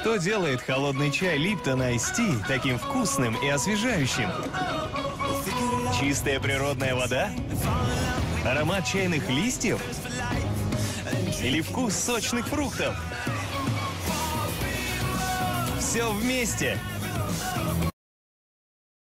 Что делает холодный чай Липтон Ice Tea таким вкусным и освежающим? Чистая природная вода? Аромат чайных листьев? Или вкус сочных фруктов? Все вместе!